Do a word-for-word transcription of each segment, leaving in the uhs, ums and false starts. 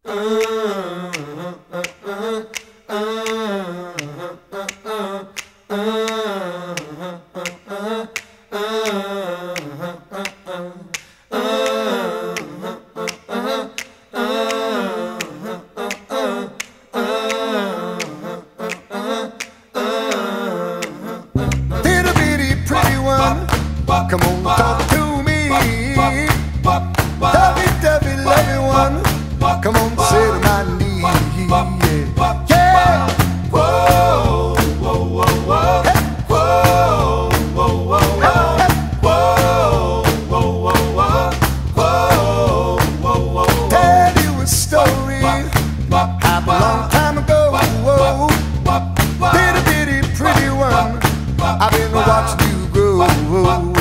Come on, talk to me. Lovey, dovey, lovey one. Come on, sit on my knee. Yeah, yeah. Whoa, whoa, whoa, whoa. Hey. Whoa, whoa, whoa, whoa. Whoa, whoa, whoa, whoa. Whoa, whoa, whoa. Tell you a story happened a long time ago. Whoa, bitty, bitty, pretty one. I've been watching you grow. Whoa,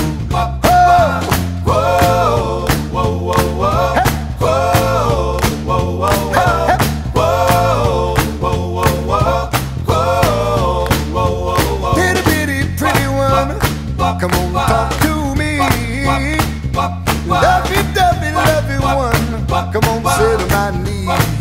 whoa, whoa, whoa, whoa. Hey. Whoa, whoa, whoa, whoa. Hey. Whoa, whoa, whoa, whoa. Whoa, whoa, whoa, whoa. Bitty, bitty, pretty one. Come on, talk to me. Lovey, dovey, lovey one. Come on, sit on my knee.